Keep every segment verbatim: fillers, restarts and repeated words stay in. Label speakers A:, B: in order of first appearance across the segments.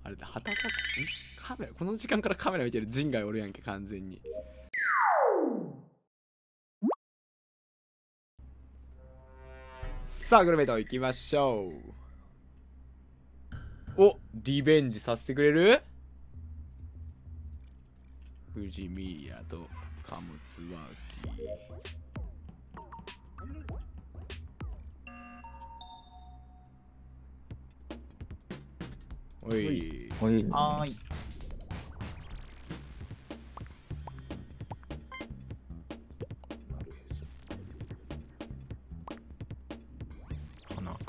A: あれだ、畑坂、んカメラ、この時間からカメラ見てる人外おるやんけ、完全に。さあ、グルメと行きましょう。お、リベンジさせてくれる？富士宮と貨物脇。おい。
B: おい。
C: はーい。
B: 花か。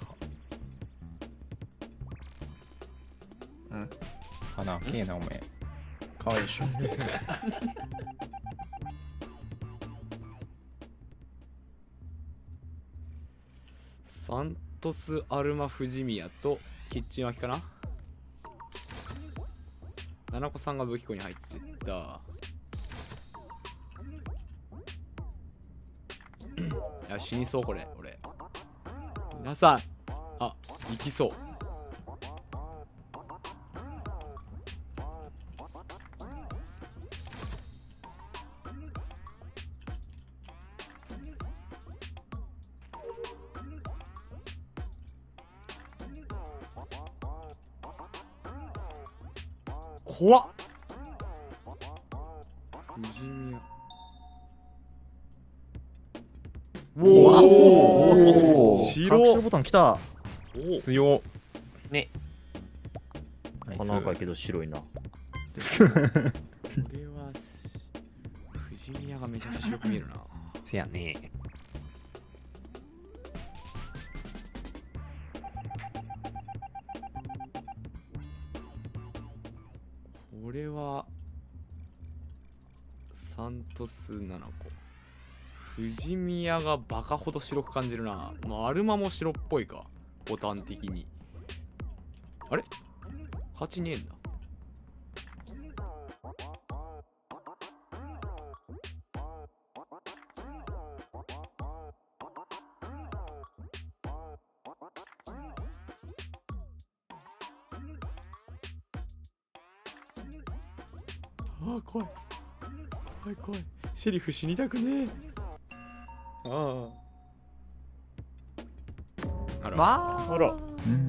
C: うん。
B: 花けえなおめえ。
C: かわいいでしょ。
A: サントスアルマ富士宮とキッチン脇かな。ななこさんが武器庫に入ってった。いや、死にそうこれ俺。皆さん、あ、行きそう。怖っ。富士宮。おお。白。
C: 白白ボタン来た。
B: 強
D: ね。
B: 花
D: 赤いけど白いな。
A: これは富士宮がめちゃくちゃ白く見えるな。
B: せやね。
A: これはサントスななこ。富士宮がバカほど白く感じるな。まあ、アルマも白っぽいか、ボタン的に。あれ勝ちねえんだ。ああ、怖い怖い怖い。シェリフ死にたくねえ。ああ、あら、
C: わ
D: あら。
A: ま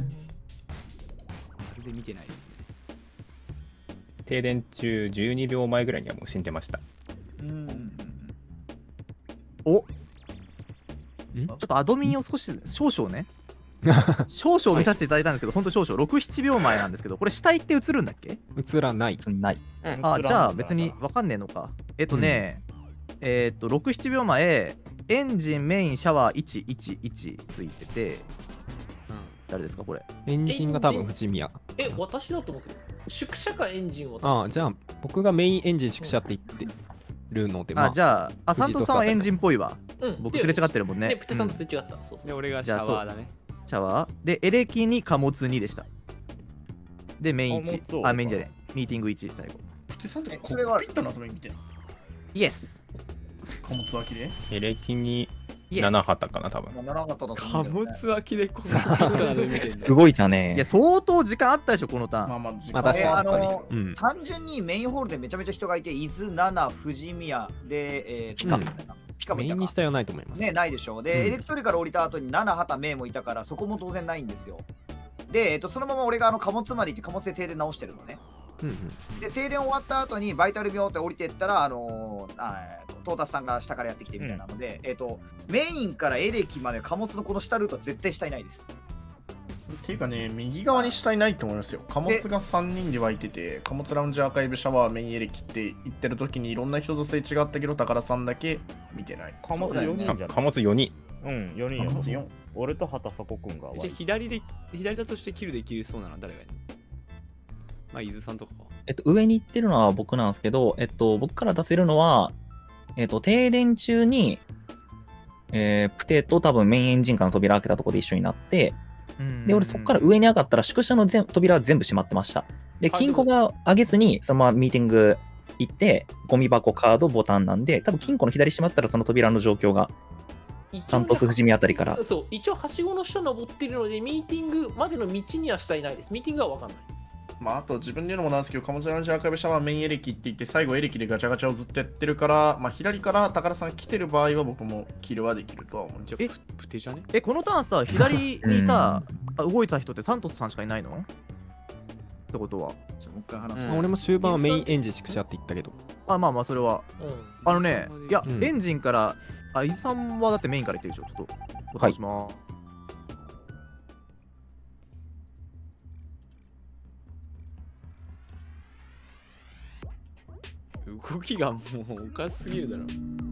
A: るで見てないですね。
B: 停電中じゅうにびょうまえぐらいにはもう死んでました。
C: うんお、ちょっとアドミンを少し少々ね少々見させていただいたんですけど、ほんと少々ろく、ななびょうまえなんですけど、これ下行って映るんだっけ？
B: 映らない。
C: 映んない。
D: うん
C: あ、じゃあ別にわかんねえのか。えっとね、えっとろく、ななびょうまえ、エンジンメインシャワーいちいちいちついてて、誰ですかこれ？
B: エンジンが多分富士宮。
D: え、私だと思うけど。宿舎かエンジンを。
B: ああ、じゃあ僕がメインエンジン宿舎って言ってるので、まあ、
C: あ、じゃあ、あ、サントスさんはエンジンっぽいわ。
D: うん
C: 僕すれ違ってるもんね。
D: で、プテさんとすれ違った。そうそう。
A: で、俺がシャワーだね。
C: シャワーで、エレキに貨物にでした。で、メインいち。あ、メインじゃねえ。ミーティングいち、最後。
E: プテさんってコックピットの後に見てんの？
C: イエス。
E: 貨物脇で
B: エレキに
C: イエス。
B: なな旗かな、多分。
E: まあ、ならなかっただと
A: 貨
E: 思うけどね
A: 物脇でこんなことなど見てんだ。
F: 動いたね。
C: いや、相当時間あったでしょ、このターン。
E: まあまあ、時
B: まあ確かに
F: あの
B: うん。
F: 単純にメインホールでめちゃめちゃ人がいて、伊豆、奈良、富士宮で、えー、ピカもいたかな。ピカもいたか
B: メインにしたよないと思います。
F: ね、ないでしょう。で、
B: うん
F: エレクトリカル降りた後に奈良、畑、メイもいたから、そこも当然ないんですよ。で、えっと、そのまま俺があの貨物まで行って貨物で停電直してるのね。
B: うんうん。
F: で、停電終わった後にバイタル病って降りてったら、あのー、あートータスさんが下からやってきてみたいなので、えっと、メインからエレキまで貨物のこの下ルートは絶対下いないです。
E: っていうかね、右側に下いないと思いますよ。貨物がさんにんで湧いてて、貨物ラウンジアーカイブシャワーメインエレキって言ってる時にいろんな人とすれ違ったけど、宝さんだけ見てない。
G: 貨物よにんじゃない
B: あ貨物よにん。
G: うん、よにん
E: 貨
G: や
E: 物よん。
G: 俺と畑迫くんが
A: じゃあ左で、左だとしてキルできるそうなのは誰がいるの？まあ、伊豆さんとかか。
H: えっと、上に行ってるのは僕なんですけど、えっと、僕から出せるのは、えっと、停電中に、えー、プテと多分メインエンジンからの扉開けたところで一緒になって、で、俺そこから上に上がったら宿舎の全扉は全部閉まってました。で、金庫が上げずに、そのままミーティング行って、ゴミ箱、カード、ボタンなんで、多分金庫の左閉まってたらその扉の状況が、サントス富士見あたりから。
D: そう、一応はしごの下登ってるので、ミーティングまでの道には下いないです。ミーティングは分かんない。
E: まあ、あと自分で言うのもなんですけど、貨物ラウンジアーカイブシャワーメインエレキって言って、最後エレキでガチャガチャをずっとやってるから、まあ、左から高田さん来てる場合は僕もキルはできるとは思うんです
A: じゃあププテじゃね？
C: え、このターンさ、左にさ、あ動いた人ってサントスさんしかいないのってことは。
F: じゃあもう一回話す。
I: まあ俺も終盤はメインエンジンしくしゃって言ったけど。
C: あ、まあまあ、それは。
D: うん。
C: あのね、いや、
I: うん
C: エンジンから、あ、伊豆さんはだってメインから言ってるでしょ。ちょっと、お願いします。
A: 動きがもうおかしすぎるだろ。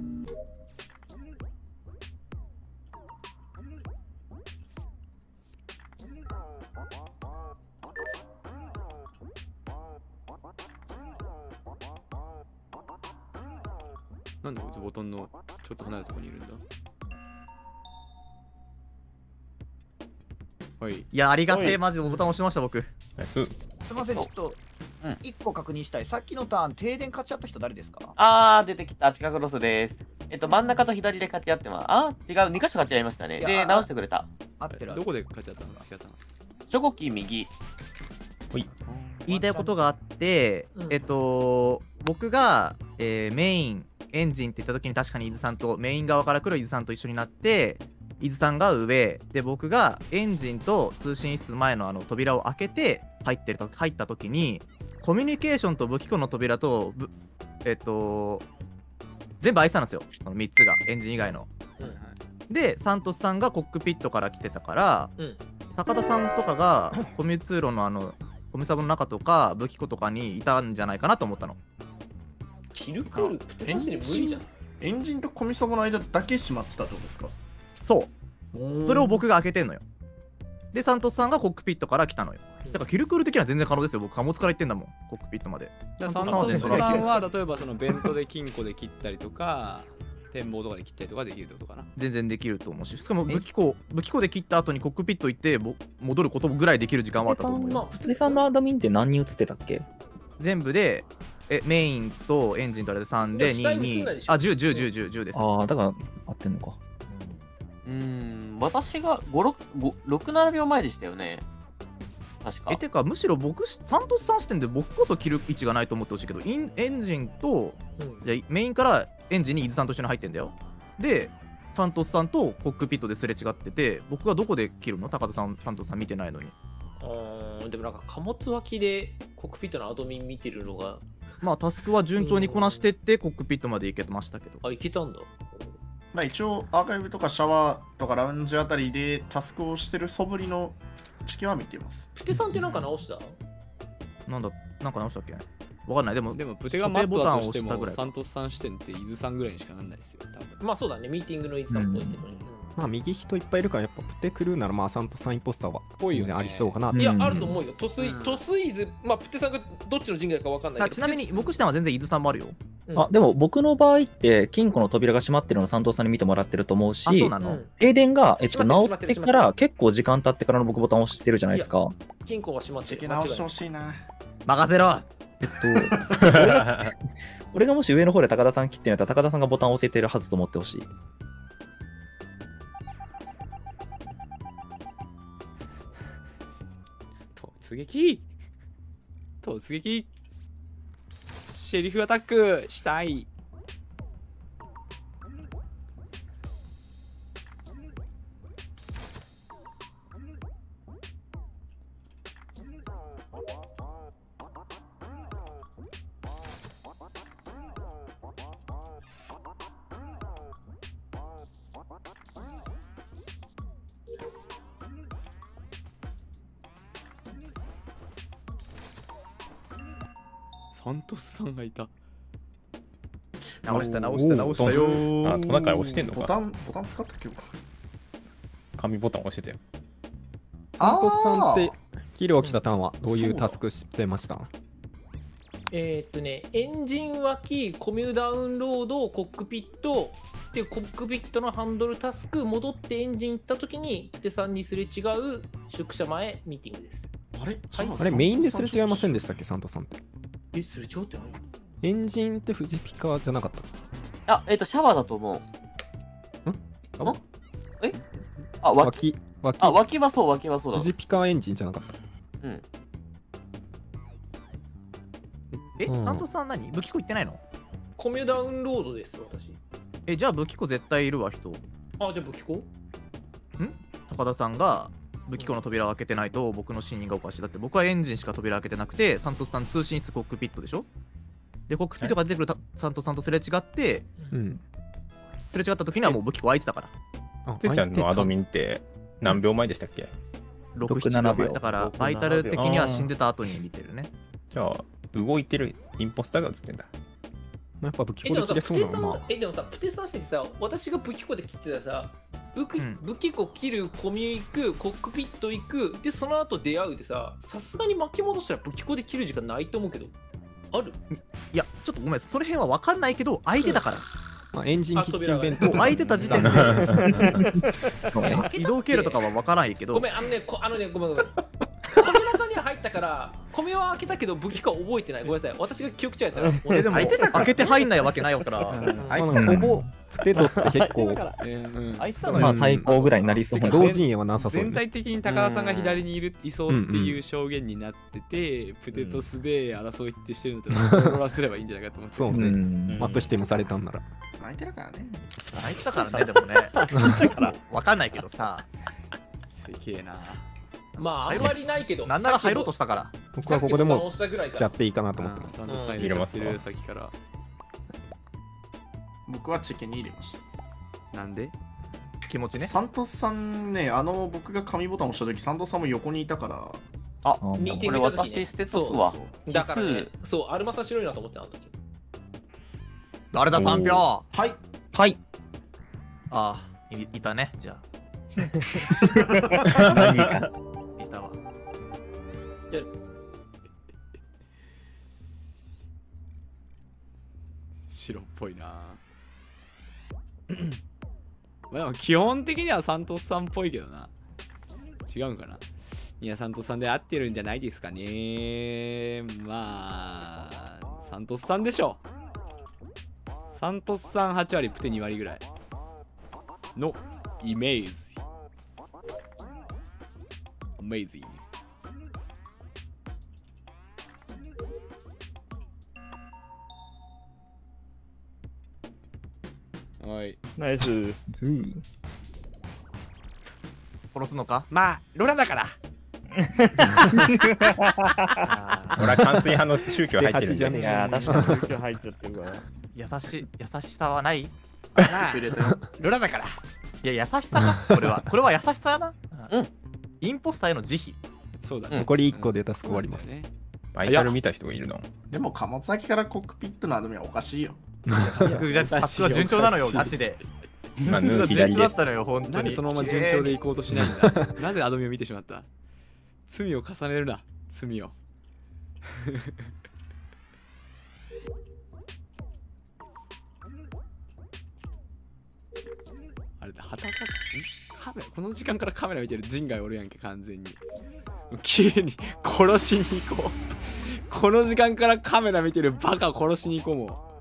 A: なんでこいつボタンのちょっと離れたとこにいるんだ。はい。
C: いや、ありがてえ、
B: はい
C: マジでボタン押してました、僕。
B: ナイス。
F: すみません、ちょっと
D: うん
F: 一個確認したい。さっきのターン、停電勝ち合った人誰ですか？
D: あー、出てきた。ピカクロスです。えっと、真ん中と左で勝ち合ってます。あー、違う。に箇所勝ち合いましたね。で、
F: いやあ
D: 直してくれた。
F: 合ってる。
A: どこで勝っちゃったのか聞かたの。
D: チョコキー右。
C: 言いたいことがあって、
D: うん
C: えっと、僕が、えーメイン、エンジンって言った時に確かに伊豆さんと、メイン側から来る伊豆さんと一緒になって、伊豆さんが上、で、僕がエンジンと通信室前のあの扉を開けて入ってると入った時に、コミュニケーションと武器庫の扉と、ぶえっと、全部開いてたんですよ、このみっつが、エンジン以外の。で、サントスさんがコックピットから来てたから、
D: うん。
C: 高田さんとかがコミュ通路のあのコミサブの中とか武器庫とかにいたんじゃないかなと思ったの。
D: キルクール、プテサンシで無理じゃん。
E: エンジンとコミサボの間だけ閉まってたってことですか？
C: そうそれを僕が開けてんのよ。でサントスさんがコックピットから来たのよ。だからキルクール的には全然可能ですよ。僕貨物から行ってんだもん、コックピットまで。
A: じゃあサントスさんは例えばそのベントで金庫で切ったりとか展望とかで切ったりとかできるってことかな。
C: 全然できると思うし、しかも武器庫武器庫で切った後にコックピット行ってぼ戻ることぐらいできる時間はあったと思うよ。
H: プテさんのアドミンって何人映ってたっけ？
C: 全部でえメインとエンジンとあれでさんでに、に、あ、じゅう、じゅう、じゅう、じゅう、じゅうです。
H: ああ、だから合ってんのか。
D: うーん、私がご、ろく、ごろく、ななびょうまえでしたよね。確か。
C: え、てか、むしろ僕、サントスさん視点で僕こそ切る位置がないと思ってほしいけど、インエンジンと、
D: うん
C: じゃあメインからエンジンに伊豆さんと一緒に入ってんだよ。で、サントスさんとコックピットですれ違ってて、僕がどこで切るの？高田さん、サントスさん見てないのに。
D: あーでもなんか貨物脇でコックピットのアドミン見てるのが、
C: まあ、タスクは順調にこなしてって、コックピットまで行けてましたけど。
D: あ、いけたんだ。
E: まあ一応アーカイブとかシャワーとかラウンジあたりでタスクをしてる素振りの知見は見ています。
D: プテさんってなんか直した？
C: なんだ、なんか直したっけ？わかんない。でも、
A: でもプテがマットだとしても
C: ボタンを押したぐらい
A: サントスさん視点って伊豆さんぐらいにしかなんないですよ多分。
D: まあそうだね、ミーティングのイズさんっぽいけどね。
I: まあ右人いっぱいいるからやっぱプテクルーならまあサントさんインポスターは
A: ぽいよね
I: 全然ありそうかな
D: うんいや、
H: うん
D: あると思うよ。トスイ、
A: うん
D: トスイズ、まあプテさんがどっちの陣外かわかんないけど。
C: あちなみに、僕視点は全然伊豆さんもあるよ。
D: うん
H: あ、でも僕の場合って金庫の扉が閉まってるのをサントスさんに見てもらってると思うし、
C: あ、そうなの？
D: うん
H: 停電が、えっと、
D: 閉まってる
H: 直ってから結構時間経ってからの僕ボタン押してるじゃないですか。
D: 金庫は閉まってる。
E: チェキ直してほしいな。
C: 任せろ！
H: えっと、俺が俺がもし上の方で高田さん切ってんやったら高田さんがボタンを押せてるはずと思ってほしい。
A: 突撃突撃シェリフアタックしたい。サントスさんがいた。
C: 直した、直した、直したよー。
B: あ、トナカイ押してんのか。
E: ボタン、ボタン使ったっけ？
B: 紙ボタン押してたよ。
I: サントスさんって
F: あ
I: キルを来たターンはどういうタスクしてました？
D: えーっとね、エンジン脇、コミュダウンロード、コックピット、で、コックピットのハンドルタスク、戻ってエンジン行ったときに、プテさんにすれ違う宿舎前ミーティングです。
E: あれ
D: はい
I: あれメインですれ違いませんで
E: し
I: したっけサントスさんって。
D: え、すれ違うってない？
I: エンジンってフジピカじゃなかった
D: あ、えーっと、シャワーだと思う。
I: あ
D: んえあ、脇。
I: 脇、脇、
D: あ、脇はそう、脇はそうだ
I: フ。ジピカエンジンじゃなかった。
C: え、
I: うん
C: サントスさん何武器庫行ってないの？
D: コミュダウンロードです私。
C: え、じゃあ武器庫絶対いるわ人。
D: あ、じゃあ武器庫？
C: 高田さんが武器庫の扉を開けてないと僕の信任がおかしい。だって僕はエンジンしか扉開けてなくて、サントスさん通信室コックピットでしょ。でコックピットが出てくるたサントスさんとすれ違って
I: うん。
C: すれ違った時にはもう武器庫開いてたから
I: あ
B: てっちゃんのアドミンって何秒前でしたっけ？
C: ろく、
H: ろく
C: なな
H: なな秒
C: だからバイタル的には死んでた後に見てるね。
B: じゃあ、動いてるインポスターが映ってんだ。
I: まあやっぱ武器
D: え、でもさ、
I: 庫で切れ
D: プテさん、
I: そうなのまあ。
D: え、でもさ、プテさんしてさ、私が武器庫で切ってたらさ、武器,、
C: うん
D: 武器庫切る、コミュ行く、コックピット行く、で、その後出会うでさ、さすがに巻き戻したら武器庫で切る時間ないと思うけど、ある？
C: いやちょっとごめんその辺は分かんないけど開いてたから
I: まあエンジンキッチン弁当
C: もう開いてた時点で
H: ごめん
C: 移動経路とかは分からないけど
D: ごめん、あのね、こあのね、ごめんごめん。米中には入ったから、米は開けたけど武器庫は覚えてない。ごめんなさい。私が記憶違いだったら。
C: えでも開けて入んないわけないから
I: まあほぼプテトスって結構
A: うん
C: 開いてたのよ。
H: まあ対抗ぐらいになりそうな。
I: 同陣営はなさそうね。
A: 全体的に高田さんが左にいるいそうっていう証言になってて、プテトスで争いってしてるんだったらコロラすればいいんじゃないかと思って。
I: そう
H: う
I: ね。
H: ん。
I: マット否定もされたんなら。
E: 泣いてるからね。
C: 開いてたからねでもね分かんないけどさ
A: せけえな。
D: まあ、あんまりないけど。
C: なんなら入ろうとしたから
I: 僕はここでも
D: さっきの
I: 切っちゃっていいかなと思ってます
A: ちゃん。とサイン入れまする先から。
E: 僕はチェケに入れました。
A: なんで？
C: 気持ちね。
E: サントスさんね、あの僕が紙ボタンを押した時、サントスさんも横にいたから、
H: あ、
D: ミーティン
J: これ
D: グ見た時にね
J: 私捨てとすわ。
D: だからね、そう、アルマさん白いなと思ってたあの時。
C: 誰ださん票。あ
E: はい。
H: はい。
C: あいいたねじゃ
H: 何か。
C: あいたわ。
A: 白っぽいな。まあでも基本的にはサントスさんっぽいけどな。違うんかな。いや、サントスさんで合ってるんじゃないですかね。まあ、サントスさんでしょ。サントスさんはち割、プテに割ぐらいのイメージ。アメイジング。はい。
G: ナイス。
C: 殺すのか？
A: まあ、ロラだから。
B: 俺は関水派の宗教入ってるんで。
I: 出端じゃね
G: いやー、確かに宗教入っちゃってるから。
C: 優しい優しさはない？い
A: ロラだから。
C: や優しさかこれはこれは優しさだな。
J: うん
C: インポスターへの慈悲。
A: そうだね。
I: 残りいっこでタスク終わります。
A: ね。
B: バイタル見た人がいるの。
E: でも貨物先からコックピットのアドミはおかしいよ。
C: タスクじゃタスクは順調なのよガチで。
B: まあ、ヌー
C: 順
B: 左です。
C: 調だったのよ本当に。
A: なんでそのまま順調で行こうとしないんだ。なぜアドミを見てしまった。罪を重ねるな。罪を。あれだ、旗さカメラ、この時間からカメラ見てる人外おるやんけ、完全に。綺麗に殺しに行こう。この時間からカメラ見てるバカ殺しに行こうもう。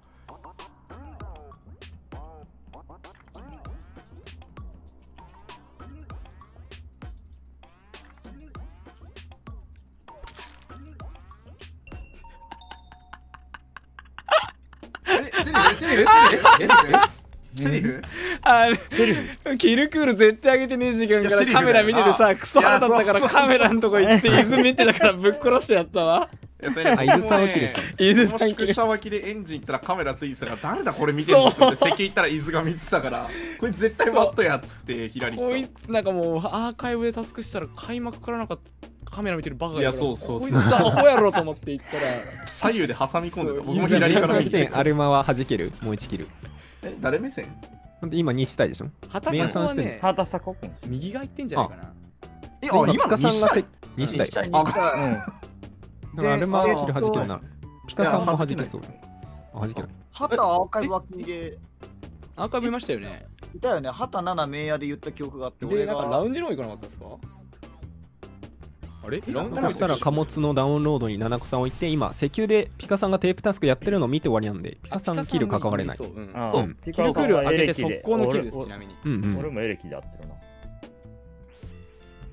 E: シェリフ
A: あのキルクール絶対あげてねえ時間か
E: いやシェリフ
A: らカメラ見ててさ、クソ腹立ったから
E: いやそう
A: カメラのとこ行って伊豆見てたからぶっ殺してやったわ。
E: いやそれね
I: あ伊豆さんはキレしたの
A: 伊豆
E: も
A: さん
E: し車脇でエンジン行ったらカメラついてたから誰だこれ見てるのって言って席行ったら伊豆が見てたからこれ絶対マットやっつって左行
A: こい
E: った
A: つなんかもうアーカイブでタスクしたら開幕からなんかカメラ見てるバカがいるから
E: いやそうそうそう
A: こいつさアホやろと思って行ったら
E: 左右で挟み込んでた
A: そう
E: 僕も左から見
I: 視点
E: て
I: アルマは弾けるもういちキル。
E: え誰目線
I: ほんで今にしたいでしょ。
A: 畑さんはね
G: ハータサコ君。
A: 右が行ってんじゃないかな。
E: え
I: 今ピカさんがせ
E: い
I: にしたい。だか
E: あ
I: らアルマがキル弾けるなら。ピカさんも弾けそう。あ弾けない。
F: 旗アーカイブ脇で
A: アーカイブ見ましたよね。
F: いたよね。旗なな名屋で言った記憶があって、
A: で、
F: 俺
A: なんかラ
F: が
A: ウンジの方行かなかったですか。あれラウンジの方
I: そしたら貨物のダウンロードに七子さんを置いて、今、石油でピカさんがテープタスクやってるのを見て終わりなんで、ピカさんキル関われない。
A: そう、うん
G: あ
A: そう。
G: ピ
A: キルクール開けて速攻のキルです、
G: 俺
A: ちなみに。
I: うんうん。
G: 俺もエレキで合ってるな。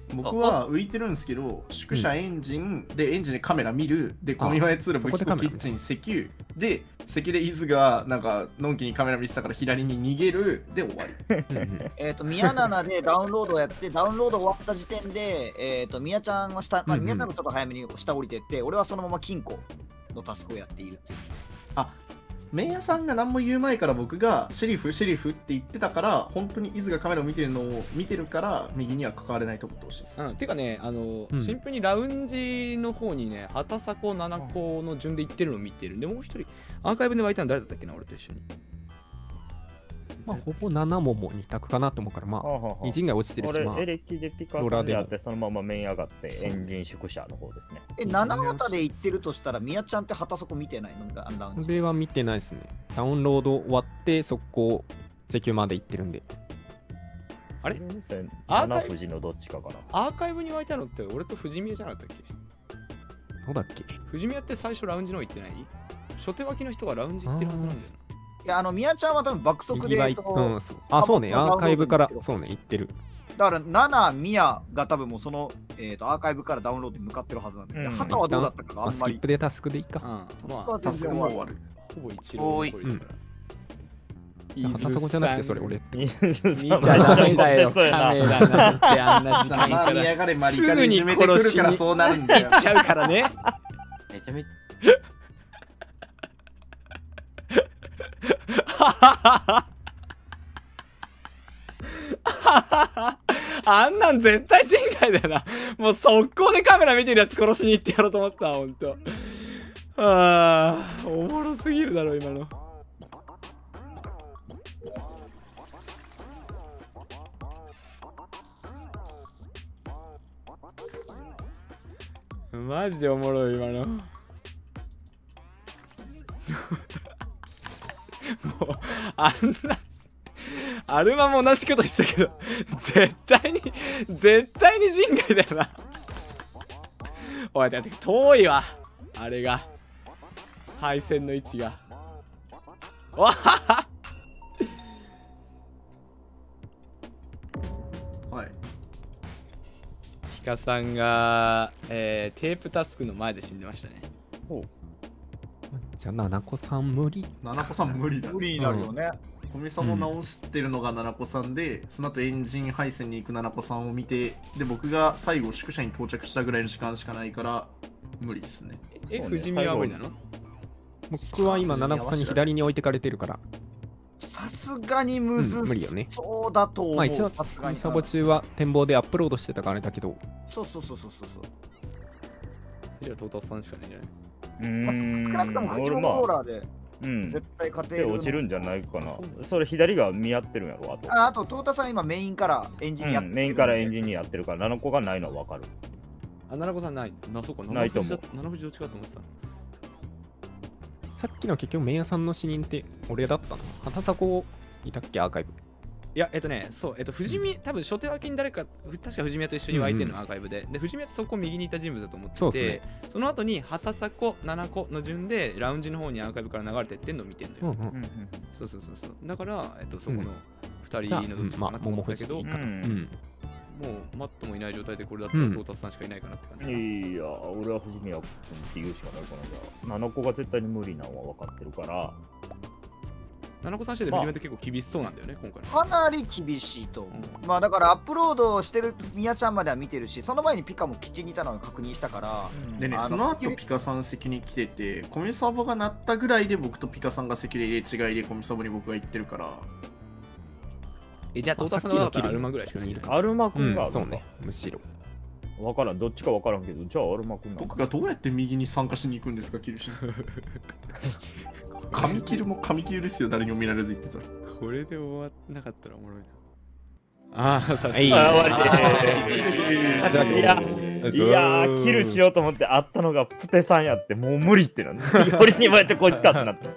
E: 僕は浮いてるんですけど、宿舎エンジンでエンジンでカメラ見る、で、コミマ操る武器庫キッチン石油で、石油で伊豆がなんかのんきにカメラ見てたから左に逃げるで終わり。
F: えっと、宮七でダウンロードをやって、ダウンロード終わった時点で、えっと、宮ちゃんが下、まあ、宮ちゃんがちょっと早めに下降りてって、俺はそのまま金庫のタスクをやっているっていう。
E: あ、麺屋さんが何も言う前から僕がシェリフ、シェリフって言ってたから、本当に伊豆がカメラを見てるのを見てるから、右には関われないと思ってほしいです。
A: うん、てかね、あの、
I: うん
A: シンプルにラウンジの方にね、畑迫ななこの順で行ってるのを見てるんで、もう一人、アーカイブで湧いたの誰だったっけな、俺と一緒に。
I: まあ、ほぼななももに択かなと思うから、まあ、
G: はあはあ
I: に陣が落ちてるし、まあ
G: 俺、エレキでピカ
I: ローラーでも
G: さんでやって、そのまま面上がって、エンジン宿舎の方ですね。
F: え、七股で行ってるとしたら、宮ちゃんって旗底見てないのララウンジ。
I: これは見てないですね。ダウンロード終わって、速攻、石油まで行ってるんで。
A: あれ
G: アーカイブ富士のどっちかかな。
A: アーカイブに湧いたのって俺と藤宮じゃなかったっけ？
I: どうだっけ？
A: 藤宮って最初ラウンジの方行ってない？初手脇の人がラウンジ行ってるはずなんだよ
F: いや、あの、宮ちゃんは多分爆速で。
I: 右倍
F: その
I: うん、そうあ、そうね、アーカイブから、そうね、行ってる。
F: だから、ナナ、ミヤが多分もうその、えー、とアーカイブからダウンロードに向かってるはずなんで、
G: うん
F: 旗はどうだったかがあんまり
I: まあスキッ。プでタスクでいいか。
A: な。うん。まあ、
F: タスクは
E: タスクも終わる。
A: ほぼ一郎残りだから。
I: 旗底じゃなくて、それ俺って。
G: 見
A: 見ちゃダメだよ、カメラなんてあんな時間
E: まあ、
A: から。
E: 見やがれマリカで締めてくるからそうなるんだよ。
A: 行っちゃうからね。
C: めちゃめち
A: あんなん絶対人外だよな。もう速攻でカメラ見てるやつ殺しに行ってやろうと思ったわ、ほんと。ああ、おもろすぎるだろ、今の。マジでおもろい、今の。もう、あんな。アルマも同じこと言ってたけど、絶対に、絶対に人外だよな。おい、だって遠いわ。あれが。配線の位置が。わは
E: はい。
A: ピカさんが、えー、テープタスクの前で死んでましたね。
I: じゃあ、ななこさん無理。
E: ななこさん無理だ。
F: 無理になるよね。
E: コミサも直してるのがななこさんで、その後エンジン配線に行くななこさんを見て、で、僕が最後宿舎に到着したぐらいの時間しかないから、無理ですね。
A: え、
G: そうね
A: 藤見は無理なの？
I: 僕は今、ななこさんに左に置いてかれてるから。
F: さすがにむず
I: うん無理よね
F: そうだと思う。
I: まあ一応
F: さすがに
I: サボ中は展望でアップロードしてたからあれだけど、
F: そうそうそうそうそうそう。
A: じゃあ、トータスさんしかないんじゃない？
G: うーん。
F: 少なくともカキ
G: 俺
F: モロー
G: まあ、
F: ラーで
G: うん。
F: 絶対勝て
G: で
F: るの。
G: 落ちるんじゃないかな
A: あそう。
G: それ左が見合ってるんやろ、あと。
F: ああと、トータさん今メインからエンジンやってるんで、
G: うん、メインからエンジンにやってるから、ななこがないのはわかる。
A: あ、ななこさんない。な、そうか、
G: ないと思う
A: ななふじどっちかと思ってた。
I: さっきの結局メイヤさんの死人って俺だったの？畑迫いたっけアーカイブ。
A: いや、えっとね、そう、えっと、藤見、多分初手脇に誰か、確か藤宮と一緒に湧いてるの、
I: うん
A: アーカイブで。で、藤宮ってそこ右にいた人物だと思ってて、
I: そうっすね
A: その後に、畑迫、七子の順で、ラウンジの方にアーカイブから流れてってんのを見てんのよ。
I: うんうん。
A: そうそうそうそう。だから、えっと、そこの二
I: じゃあ
A: 人のどっちかかなと思ったけど、
I: うんまあ桃藤いいかな。
G: う
I: うんん。
A: もう、マットもいない状態でこれだったら、
I: うん
A: トータスさんしかいないかなって感じ。
G: いや、俺は藤宮君って言うしかないかな。じゃあ、ななこが絶対に無理なのは分かってるから、
A: 七子さんしてて藤宮って結構厳しそうなんだよね、今回の。
F: かなり厳しいと思う。まあだからアップロードしてる宮ちゃんまでは見てるし、その前にピカも基地にいたのを確認したから、
E: でね、
F: あの
E: その後ピカさん席に来てて、コミサボが鳴ったぐらいで僕とピカさんが席で入れ違いでコミサボに僕が行ってるから、
A: え、じゃあ、トータスさんがだったらアルマぐらいしかないんじゃない？
G: アルマ君があるのか
I: うん、そうね。むしろ。
G: 分からん、どっちか分からんけど、じゃあアルマ君なの
E: 僕がどうやって右に参加しに行くんですか、キルシン。神キルも神キルですよ、誰にも見られず言ってたら。
A: これで終わってなかったらおもろいな。ああ、さすが
I: はい。
G: あ終わり
I: あじゃあ
G: いや、いやー、キルしようと思ってあったのがプテさんやって、もう無理ってなって、よりにもやってこいつかってなって。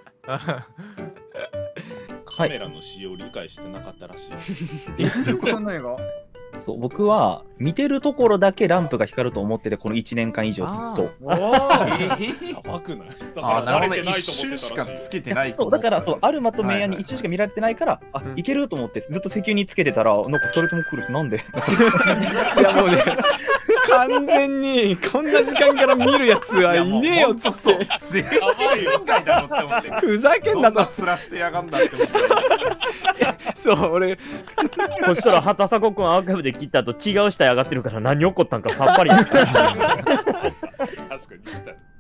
J: カメラの使用を理解してなかったらしい。
F: どういうこと何が
H: そう僕は見てるところだけランプが光ると思ってて、このいちねんかん以上ずっと。
E: おー
J: やばくない？
E: あーなるほどね、
J: 慣れてない
E: 一瞬しかつけて
J: い。
E: ない
H: そうだからそうアルマとメイヤに一瞬しか見られてないから、あ
A: うん
H: いけると思ってずっと石油につけてたら、なんかふたりとも来るし、なんで
A: いやもうね完全にこんな時間から見るやつはいねえよっつ
E: そう
A: って
E: 全員人外だろって思って
A: ふざけんなと。
E: どんな面してやがんだって思って
A: そう俺
G: そしたら畑迫君アーカイブで切った後違う下上がってるから何起こったんかさっぱり。
J: 確かにした。